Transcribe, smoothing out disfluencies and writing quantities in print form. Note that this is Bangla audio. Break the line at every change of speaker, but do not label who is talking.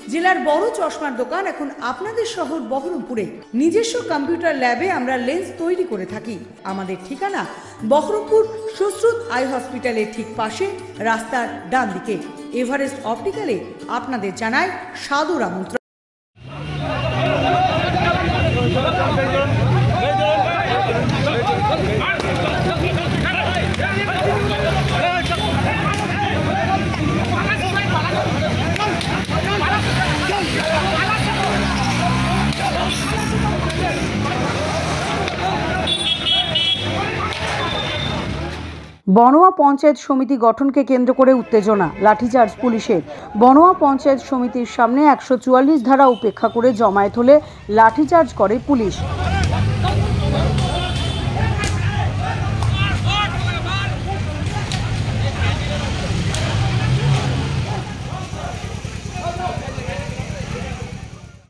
জেলার বড় চশমার দোকান এখন আপনাদের শহর বহরমপুরে। নিজস্ব কম্পিউটার ল্যাবে আমরা লেন্স তৈরি করে থাকি। আমাদের ঠিকানা বহরমপুর সুশ্রুত আই হসপিটালের ঠিক পাশে, রাস্তার ডান দিকে। এভারেস্ট অপটিক্যালে আপনাদের জানায় সাদর আমন্ত্রণ। বড়োয়া পঞ্চায়েত সমিতি গঠনকে কেন্দ্র করে উত্তেজনা, লাঠিচার্জ পুলিশের। বড়োয়া পঞ্চায়েত সমিতির সামনে 144 ধারা উপেক্ষা করে জমায়েত হলে লাঠিচার্জ করে পুলিশ।